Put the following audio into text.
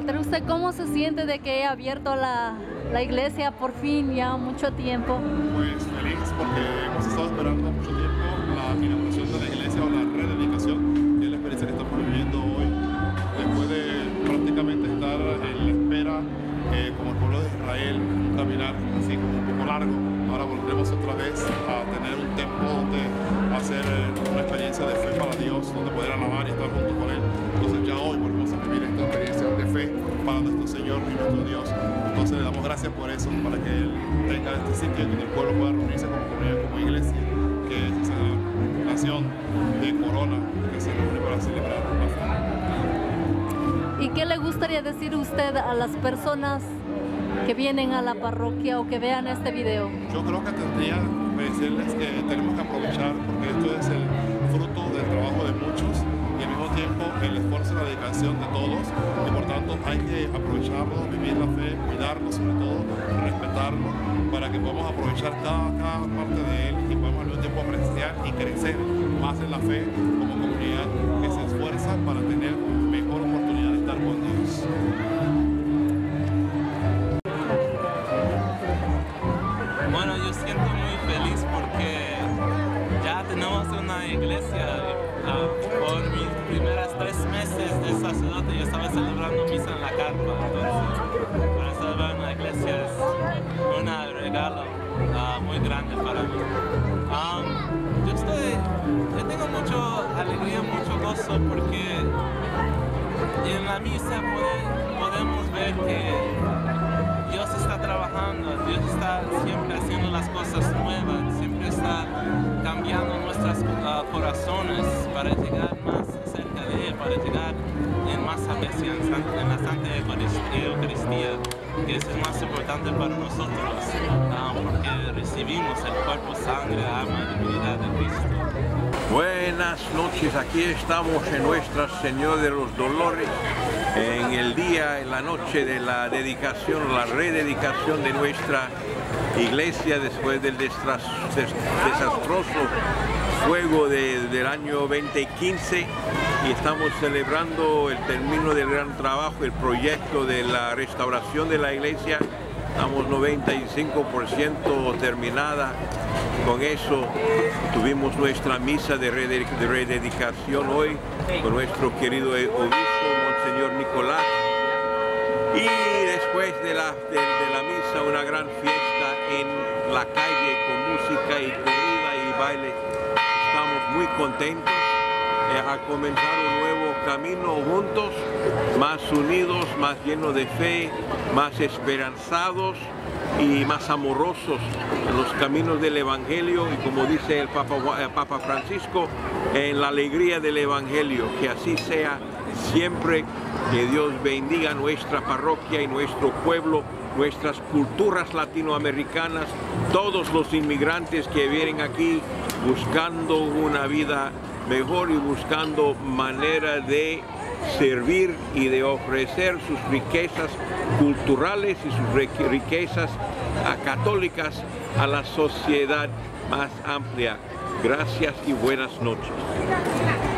Walter, ¿usted cómo se siente de que haya abierto la iglesia por fin ya mucho tiempo? Pues feliz porque hemos estado esperando mucho tiempo la inauguración de la iglesia o la rededicación, que es la experiencia que estamos viviendo hoy, después de prácticamente estar en la espera como el pueblo de Israel, un caminar así como un poco largo. Ahora volveremos otra vez a tener un templo donde hacer una experiencia de fe para Dios, donde poder alabar y estar junto con Él. Entonces ya hoy volvemos a vivir esta experiencia de fe para nuestro Señor y nuestro Dios. Entonces le damos gracias por eso, para que Él tenga este sitio donde el pueblo pueda reunirse como comunidad, como iglesia, que es esa nación de Corona que se reúne para celebrar la fe. ¿Y qué le gustaría decir usted a las personas que vienen a la parroquia o que vean este video? Yo creo que tendría que decirles que tenemos que aprovechar, porque esto es el fruto del trabajo de muchos y al mismo tiempo el esfuerzo y la dedicación de todos, y por tanto hay que aprovecharlo, vivir la fe, cuidarlo, sobre todo respetarlo, para que podamos aprovechar cada parte de él y podamos al mismo tiempo apreciar y crecer más en la fe como comunidad que se esfuerza para tener mejor oportunidad de estar con Dios. Bueno, yo siento muy feliz porque ya tenemos una iglesia. Por mis primeros 3 meses de sacerdote yo estaba celebrando misa en la carpa, entonces para celebrar una iglesia es un regalo muy grande para mí. Yo tengo mucha alegría, mucho gozo, porque en la misa podemos ver que Dios está trabajando, Dios está siempre haciendo las cosas nuevas, siempre está cambiando nuestros corazones para llegar más cerca de Él, para llegar en más sabiduría en la Santa Eucaristía, que eso es más importante para nosotros, porque recibimos el cuerpo, sangre, alma y divinidad de Cristo. Buenas noches, aquí estamos en Nuestra Señora de los Dolores, en la noche de la dedicación, la rededicación de nuestra iglesia después del desastroso fuego del año 2015, y estamos celebrando el término del gran trabajo, el proyecto de la restauración de la iglesia. Estamos 95% terminada. Con eso tuvimos nuestra misa de rededicación hoy con nuestro querido obispo, Monseñor Nicolás. Y después de la misa, una gran fiesta en la calle con música y comida y baile. Estamos muy contentos a comenzar un nuevo camino juntos, más unidos, más llenos de fe, más esperanzados y más amorosos en los caminos del Evangelio, y como dice el Papa Francisco, en la alegría del Evangelio. Que así sea siempre. Que Dios bendiga nuestra parroquia y nuestro pueblo, nuestras culturas latinoamericanas, todos los inmigrantes que vienen aquí buscando una vida mejor y buscando manera de servir y de ofrecer sus riquezas culturales y sus riquezas católicas a la sociedad más amplia. Gracias y buenas noches.